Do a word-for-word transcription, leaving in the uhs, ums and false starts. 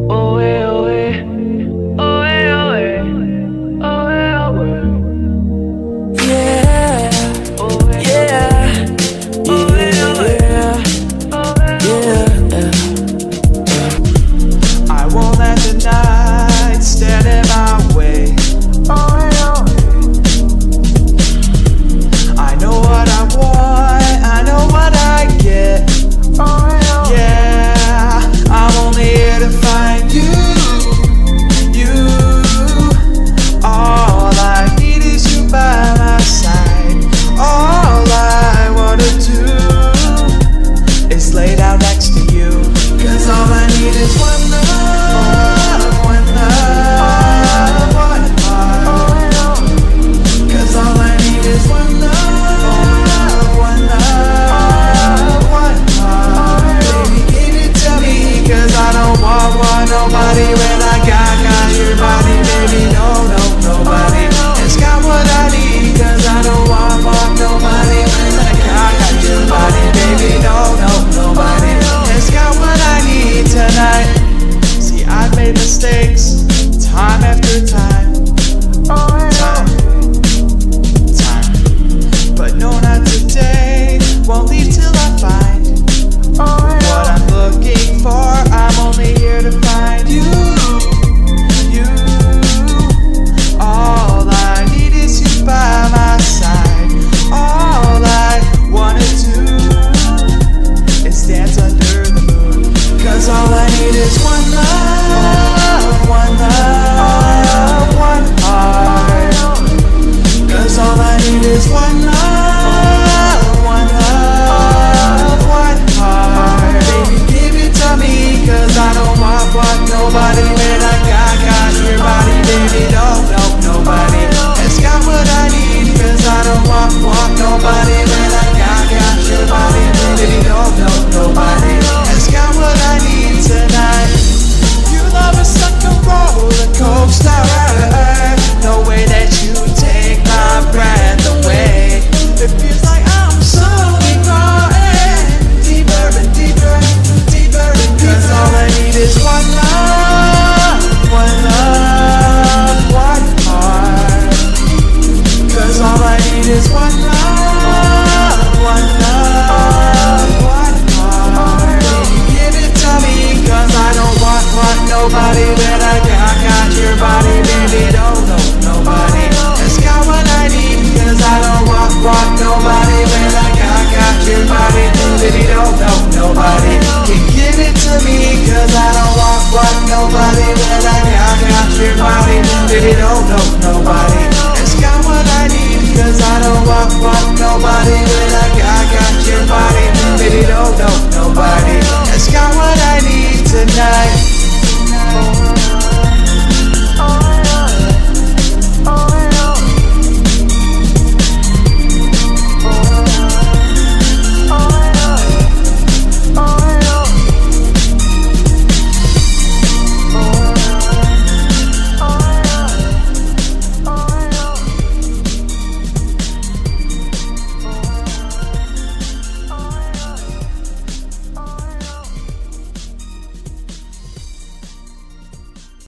Oh, eh, oh, eh. Oh, eh, oh, eh. Oh, eh, oh, eh. Yeah. Oh, eh, yeah. Oh, eh, oh, eh. Oh, eh, oh, eh. I won't let the night stand in my way. Oh, eh, oh, eh. I know what I want, I know what I get. Oh, eh, oh, eh. Yeah, I'm only here to find you, you. All I need is you by my side. All I wanna do is lay down next to you. Cause all I need is one love, one love, one heart. Cause all I need is one love, one love, one heart. Baby, give it to me, cause I don't want, want nobody when I got, got your body. Baby, no, no, nobody has got what I need. Cause I don't want, want nobody when I got, got your body. Baby, no, no, nobody has got what I need tonight. See, I've made mistakes time after time, time, time. But no, not today. Won't leave till I find what I'm looking for. I'm only here to find you, you. All I need is you by my side. All I wanna do is dance under the moon. Cause all I need is one love, one love, one heart. Cause all I need is one love, one love, one heart. Baby, give it to me, cause I don't want, want nobody